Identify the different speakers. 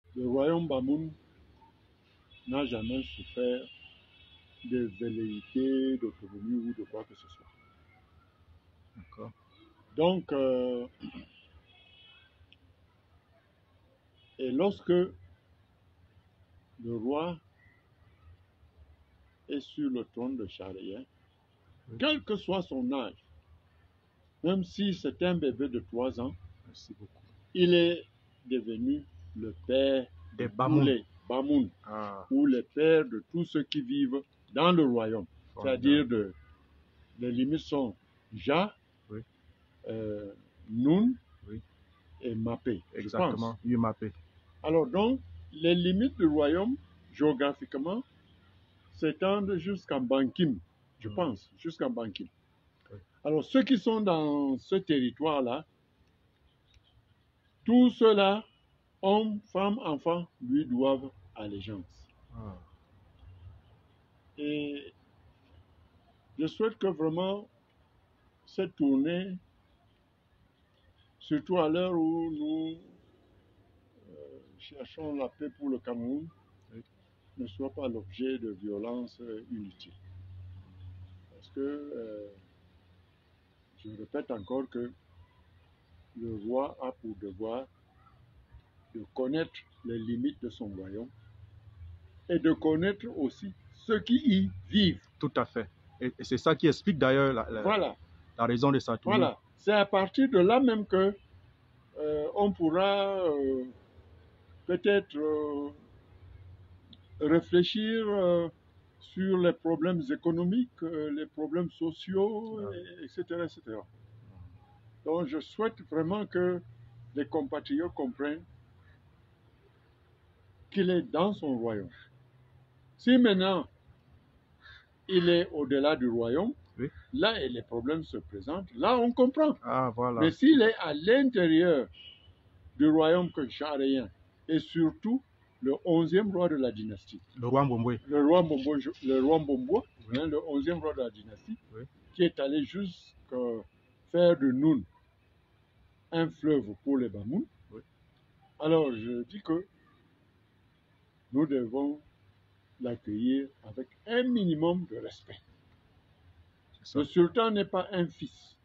Speaker 1: le royaume Bamoun n'a jamais souffert de velléité, d'autonomie ou de quoi que ce soit.
Speaker 2: D'accord.
Speaker 1: Donc, et lorsque le roi est sur le trône de Charlien,
Speaker 2: Oui.
Speaker 1: quel que soit son âge, même si c'est un bébé de 3 ans,
Speaker 2: Merci beaucoup.
Speaker 1: il est devenu le père
Speaker 2: Des
Speaker 1: de tous
Speaker 2: Bamoun.
Speaker 1: les Bamoun,
Speaker 2: Ah,
Speaker 1: ou le père de tous ceux qui vivent dans le royaume. C'est-à-dire, les limites sont Ja,
Speaker 2: Oui.
Speaker 1: Nun
Speaker 2: Oui.
Speaker 1: et Mapé, je pense.
Speaker 2: Exactement. Yumapé.
Speaker 1: Alors donc, les limites du royaume, géographiquement, s'étendent jusqu'à Bankim, je pense, jusqu'à Bankim.
Speaker 2: Oui.
Speaker 1: Alors, ceux qui sont dans ce territoire-là, tous ceux-là, hommes, femmes, enfants, lui doivent allégeance.
Speaker 2: Ah.
Speaker 1: Et je souhaite que vraiment cette tournée, surtout à l'heure où nous cherchons la paix pour le Cameroun,
Speaker 2: Oui.
Speaker 1: ne soit pas l'objet de violences inutiles. Parce que, je répète encore que le roi a pour devoir de connaître les limites de son royaume et de connaître aussi ceux qui y vivent.
Speaker 2: Tout à fait. Et c'est ça qui explique d'ailleurs
Speaker 1: Voilà,
Speaker 2: la raison de sa tournée.
Speaker 1: voilà. C'est à partir de là même que on pourra peut-être réfléchir sur les problèmes économiques, les problèmes sociaux, etc., etc. Donc je souhaite vraiment que les compatriotes comprennent qu'il est dans son royaume. Si maintenant il est au-delà du royaume,
Speaker 2: Oui.
Speaker 1: là et les problèmes se présentent, là on comprend.
Speaker 2: Ah, voilà.
Speaker 1: Mais s'il est à l'intérieur du royaume que Charien, et surtout le 11e roi de la dynastie,
Speaker 2: Le roi Mbomboé.
Speaker 1: le roi Mbombo, oui. Le 11e roi de la dynastie,
Speaker 2: Oui.
Speaker 1: qui est allé jusqu'à faire de Noun un fleuve pour les Bamoun.
Speaker 2: Oui.
Speaker 1: Alors je dis que nous devons l'accueillir avec un minimum de respect. Le sultan n'est pas un fils.